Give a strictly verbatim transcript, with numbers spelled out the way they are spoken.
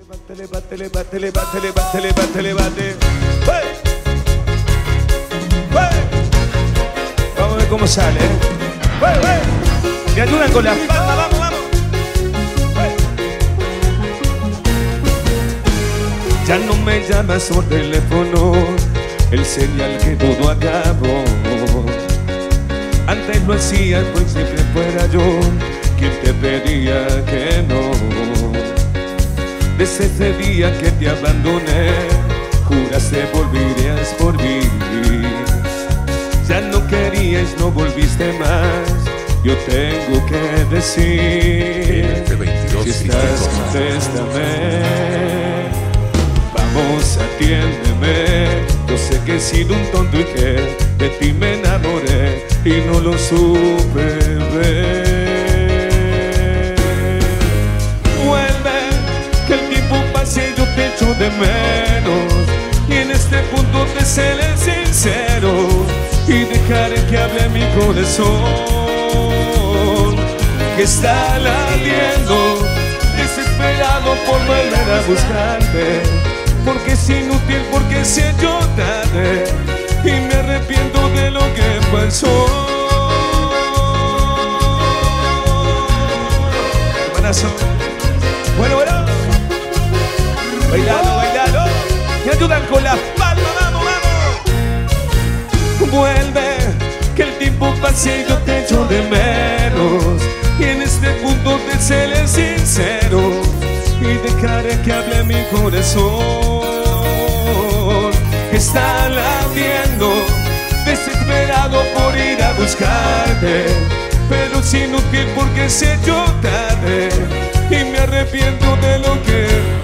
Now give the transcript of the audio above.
Bátele, bátele, bátele, bátele, bátele, bátele, bátele. ¡Hey! ¡Hey! Vamos a ver cómo sale, ¿eh? ¡Hey, hey! Me ayudan con las palmas, vamos, vamos. ¡Hey! Ya no me llamas por teléfono, el señal que todo acabó. Antes lo hacías, pues siempre fuera yo quien te pedía que no. Desde ese día que te abandoné, juraste volverías por mí. Ya no querías, no volviste más. Yo tengo que decir, si estás, contéstame. Vamos, atiéndeme. Yo sé que he sido un tonto y que de ti me enamoré y no lo supe ver. Yo te echo de menos y en este punto te seré sincero y dejaré que hable mi corazón, que está latiendo desesperado por volver a buscarte, porque es inútil, porque es hecho tarde y me arrepiento de lo que pasó. Hermanazo. Bueno, bueno. Bailalo, bailalo. Me ayudan con las palmas, vamos, vamos. Vuelve, que el tiempo pase y yo te echo de menos. Y en este punto te seré sincero y dejaré que hable mi corazón, que está latiendo desesperado por ir a buscarte, pero es inútil porque se hecho tarde y me arrepiento de lo que